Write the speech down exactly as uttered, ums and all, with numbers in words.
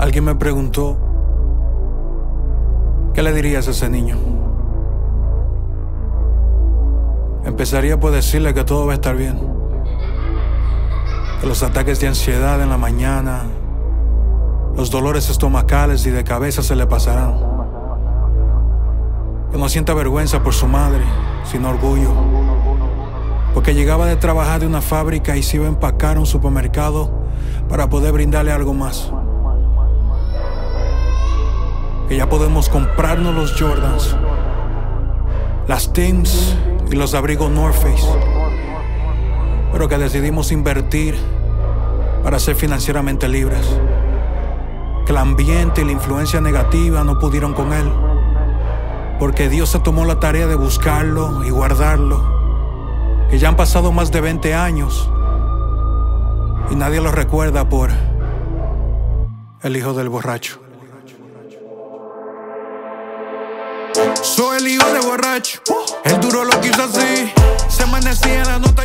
Alguien me preguntó, ¿qué le dirías a ese niño? Empezaría por decirle que todo va a estar bien, que los ataques de ansiedad en la mañana, los dolores estomacales y de cabeza se le pasarán, que no sienta vergüenza por su madre, sino orgullo, porque llegaba de trabajar de una fábrica y se iba a empacar a un supermercado para poder brindarle algo más. Que ya podemos comprarnos los Jordans, las Tims y los abrigos North Face, pero que decidimos invertir para ser financieramente libres. Que el ambiente y la influencia negativa no pudieron con él, porque Dios se tomó la tarea de buscarlo y guardarlo. Que ya han pasado más de veinte años y nadie lo recuerda por el hijo del borracho. Soy el hijo de borracho, el duro lo quiso así. Se amanecía en la noche